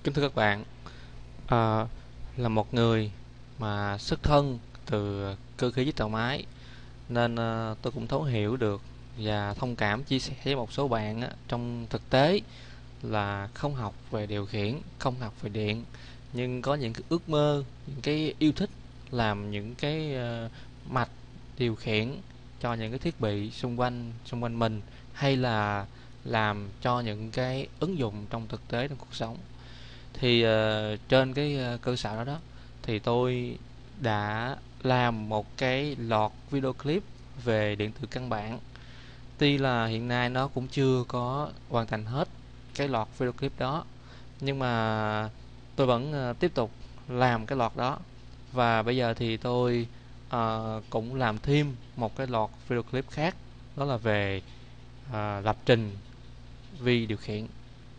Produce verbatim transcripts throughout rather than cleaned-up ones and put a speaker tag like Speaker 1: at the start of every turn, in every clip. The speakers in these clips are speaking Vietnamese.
Speaker 1: Kính thưa các bạn, à, là một người mà xuất thân từ cơ khí viết tàu máy nên à, tôi cũng thấu hiểu được và thông cảm chia sẻ với một số bạn á, trong thực tế là không học về điều khiển, không học về điện, nhưng có những cái ước mơ, những cái yêu thích làm những cái à, mạch điều khiển cho những cái thiết bị xung quanh xung quanh mình, hay là làm cho những cái ứng dụng trong thực tế trong cuộc sống. Thì ờ, trên cái ờ, cơ sở đó đó thì tôi đã làm một cái loạt video clip về điện tử căn bản. Tuy là hiện nay nó cũng chưa có hoàn thành hết cái loạt video clip đó, nhưng mà tôi vẫn ờ, tiếp tục làm cái loạt đó. Và bây giờ thì tôi ờ, cũng làm thêm một cái loạt video clip khác, đó là về ờ, lập trình vi điều khiển.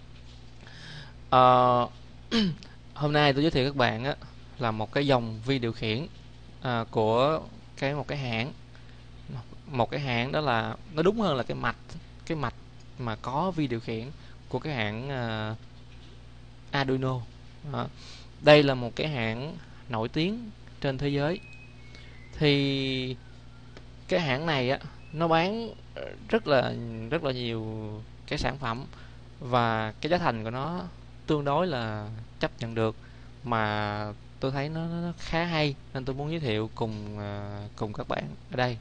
Speaker 1: Ờ, Hôm nay tôi giới thiệu các bạn á là một cái dòng vi điều khiển à, của cái một cái hãng, một cái hãng đó là nó đúng hơn là cái mạch cái mạch mà có vi điều khiển của cái hãng à, Arduino. Đó. Đây là một cái hãng nổi tiếng trên thế giới. Thì cái hãng này á nó bán rất là rất là nhiều cái sản phẩm, và cái giá thành của nó tương đối là chấp nhận được, mà tôi thấy nó, nó khá hay nên tôi muốn giới thiệu cùng à, cùng các bạn ở đây.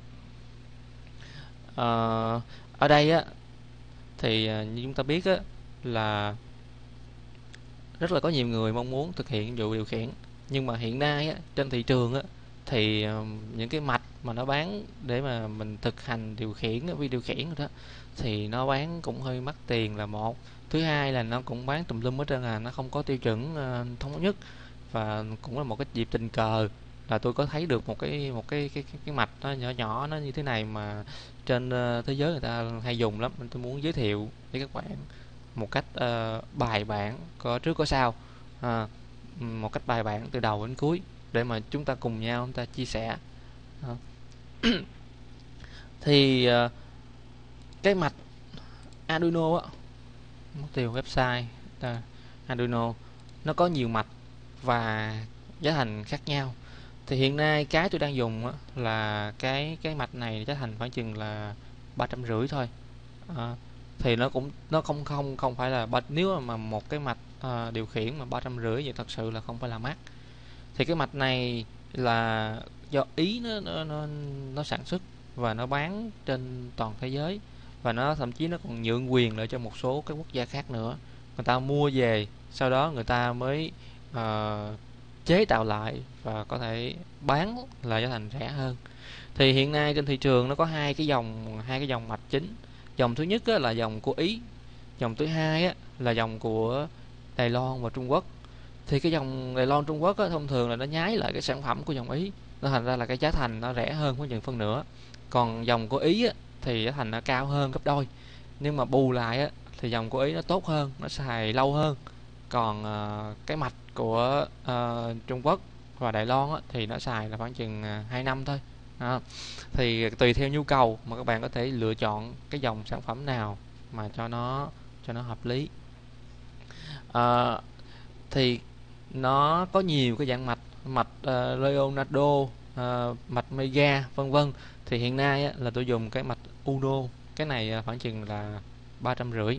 Speaker 1: Ờ, Ở đây á thì à, như chúng ta biết á là rất là có nhiều người mong muốn thực hiện vụ điều khiển, nhưng mà hiện nay á trên thị trường á thì à, những cái mạch mà nó bán để mà mình thực hành điều khiển vi điều khiển rồi đó thì nó bán cũng hơi mắc tiền là một. Thứ hai là nó cũng bán tùm lum hết trơn, à nó không có tiêu chuẩn uh, thống nhất. Và cũng là một cái dịp tình cờ là tôi có thấy được một cái một cái cái cái, cái mạch nó nhỏ nhỏ nó như thế này mà trên uh, thế giới người ta hay dùng lắm, nên tôi muốn giới thiệu với các bạn một cách uh, bài bản, có trước có sau, à, một cách bài bản từ đầu đến cuối để mà chúng ta cùng nhau chúng ta chia sẻ. À. Thì uh, cái mạch Arduino á, mất tiêu website à, Arduino nó có nhiều mạch và giá thành khác nhau. Thì hiện nay cái tôi đang dùng á, là cái cái mạch này giá thành khoảng chừng là ba trăm rưỡi thôi. À, thì nó cũng nó không không không phải là ba, nếu mà một cái mạch à, điều khiển mà ba trăm rưỡi vậy thật sự là không phải là mắc. Thì cái mạch này là do Ý nó nó nó, nó sản xuất và nó bán trên toàn thế giới, và nó thậm chí nó còn nhượng quyền lại cho một số các quốc gia khác nữa. Người ta mua về, sau đó người ta mới ờ, chế tạo lại và có thể bán là giá thành rẻ hơn. Thì hiện nay trên thị trường nó có hai cái dòng hai cái dòng mạch chính. Dòng thứ nhất á, là dòng của Ý. Dòng thứ hai á, là dòng của Đài Loan và Trung Quốc. Thì cái dòng Đài Loan Trung Quốc á, thông thường là nó nhái lại cái sản phẩm của dòng Ý, nó thành ra là cái giá thành nó rẻ hơn khoảng chừng phân nửa. Còn dòng của Ý á, thì giá thành nó cao hơn gấp đôi, nhưng mà bù lại á, thì dòng của Ý nó tốt hơn, nó xài lâu hơn. Còn uh, cái mạch của uh, Trung Quốc và Đài Loan á, thì nó xài là khoảng chừng uh, hai năm thôi. Đó. Thì tùy theo nhu cầu mà các bạn có thể lựa chọn cái dòng sản phẩm nào mà cho nó cho nó hợp lý. Uh, thì nó có nhiều cái dạng mạch, mạch uh, Leonardo, uh, mạch Mega vân vân. Thì hiện nay á, là tôi dùng cái mạch Uno, cái này uh, khoảng chừng là ba trăm rưỡi.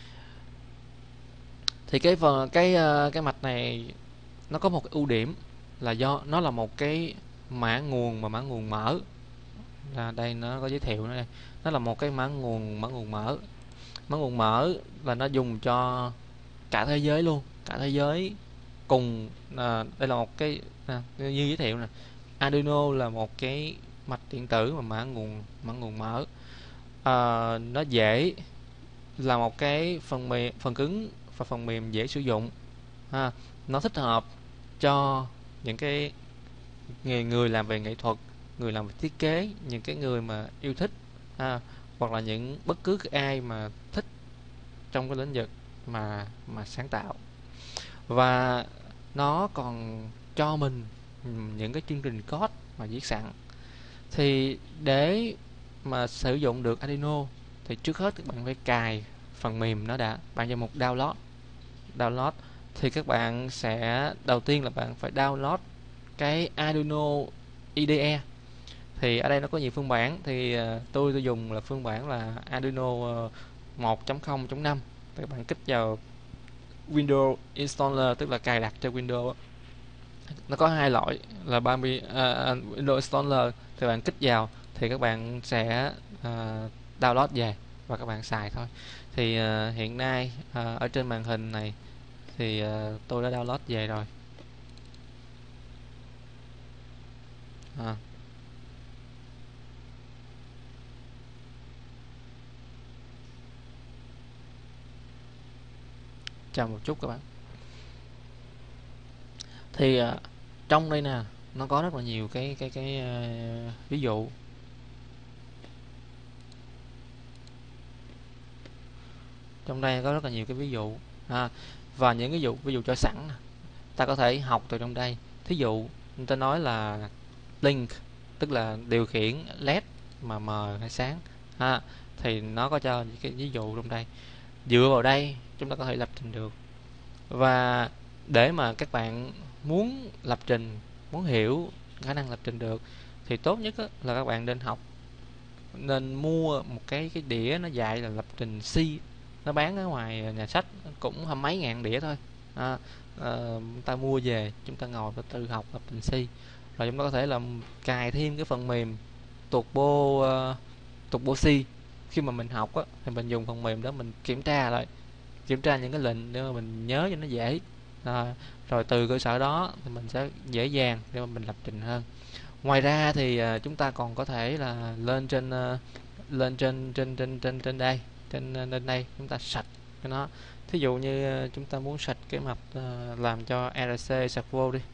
Speaker 1: Thì cái phần cái uh, cái mạch này nó có một cái ưu điểm là do nó là một cái mã nguồn mà mã nguồn mở. Là đây nó có giới thiệu nó đây, nó là một cái mã nguồn mã nguồn mở. Mã nguồn mở là nó dùng cho cả thế giới luôn, cả thế giới cùng. À, đây là một cái à, như giới thiệu nè, Arduino là một cái mạch điện tử mà mã nguồn mã nguồn mở. À, nó dễ, là một cái phần mềm phần cứng và phần mềm dễ sử dụng. À, nó thích hợp cho những cái người, người làm về nghệ thuật, người làm về thiết kế, những cái người mà yêu thích, à, hoặc là những bất cứ ai mà thích trong cái lĩnh vực mà mà sáng tạo. Và nó còn cho mình những cái chương trình code mà viết sẵn. Thì để mà sử dụng được Arduino thì trước hết các bạn phải cài phần mềm nó đã. Bạn cho một download download thì các bạn sẽ đầu tiên là bạn phải download cái Arduino i đê e. Thì ở đây nó có nhiều phiên bản, thì uh, tôi tôi dùng là phiên bản là Arduino uh, một chấm không chấm năm. Các bạn kích vào Windows Installer, tức là cài đặt cho Windows. Nó có hai loại là ba mươi uh, Windows Installer, thì bạn kích vào thì các bạn sẽ uh, download về và các bạn xài thôi. Thì uh, hiện nay uh, ở trên màn hình này thì uh, tôi đã download về rồi. À. Chờ một chút các bạn. Thì uh, trong đây nè, nó có rất là nhiều cái cái cái uh, ví dụ. Trong đây có rất là nhiều cái ví dụ ha, và những cái dụ ví dụ cho sẵn ta có thể học từ trong đây. Thí dụ người ta nói là link, tức là điều khiển led mà mờ hay sáng ha, thì nó có cho những cái ví dụ trong đây. Dựa vào đây chúng ta có thể lập trình được. Và để mà các bạn muốn lập trình, muốn hiểu khả năng lập trình được, thì tốt nhất là các bạn nên học, nên mua một cái cái đĩa nó dạy là lập trình C. Nó bán ở ngoài nhà sách cũng hăm mấy ngàn đĩa thôi. À, à, ta mua về chúng ta ngồi và tự học lập trình C, rồi chúng ta có thể làm cài thêm cái phần mềm Turbo uh, Turbo C. Khi mà mình học á, thì mình dùng phần mềm đó mình kiểm tra lại, kiểm tra những cái lệnh để mà mình nhớ cho nó dễ. À, rồi từ cơ sở đó thì mình sẽ dễ dàng để mà mình lập trình hơn. Ngoài ra thì uh, chúng ta còn có thể là lên trên uh, lên trên trên trên trên trên đây, trên lên đây chúng ta sạch cái nó. Thí dụ như uh, chúng ta muốn sạch cái mạch uh, làm cho rờ xê sạc vô đi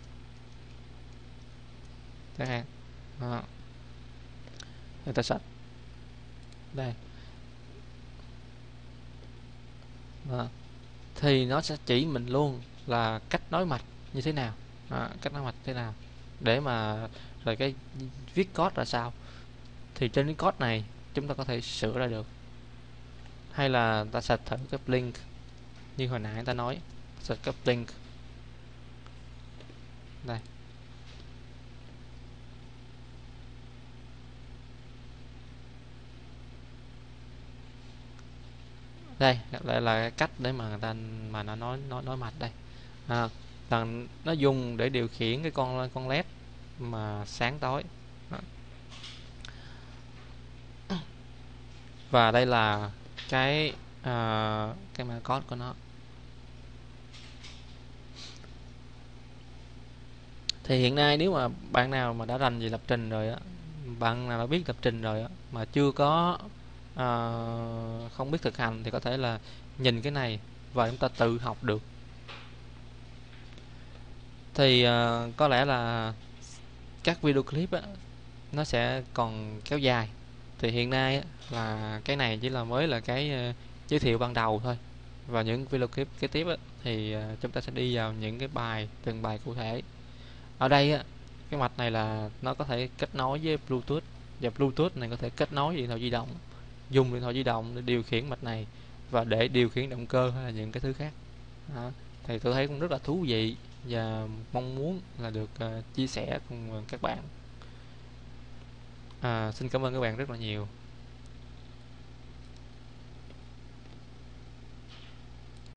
Speaker 1: chẳng hạn. Đó. Người ta sạch đây. Đó. Thì nó sẽ chỉ mình luôn là cách nối mạch như thế nào. Đó. Cách nối mạch thế nào để mà rồi cái viết code là sao. Thì trên cái code này chúng ta có thể sửa ra được. Hay là ta sẽ thử cái blink như hồi nãy ta nói, sẽ cái blink đây. Đây lại là cái cách để mà người ta mà nó nói nói nói mạch đây. À, là nó dùng để điều khiển cái con con led mà sáng tối. Đó. Và đây là cái uh, cái mã code của nó. Thì hiện nay nếu mà bạn nào mà đã rành về lập trình rồi á, bạn nào đã biết lập trình rồi á, mà chưa có uh, không biết thực hành thì có thể là nhìn cái này và chúng ta tự học được. Thì uh, có lẽ là các video clip á, nó sẽ còn kéo dài. Thì hiện nay á, là cái này chỉ là mới là cái uh, giới thiệu ban đầu thôi. Và những video clip kế tiếp á, thì uh, chúng ta sẽ đi vào những cái bài, từng bài cụ thể. Ở đây á, cái mạch này là nó có thể kết nối với Bluetooth, và Bluetooth này có thể kết nối với điện thoại di động, dùng điện thoại di động để điều khiển mạch này và để điều khiển động cơ hay là những cái thứ khác. Đó. Thì tôi thấy cũng rất là thú vị và mong muốn là được uh, chia sẻ cùng các bạn. À, xin cảm ơn các bạn rất là nhiều.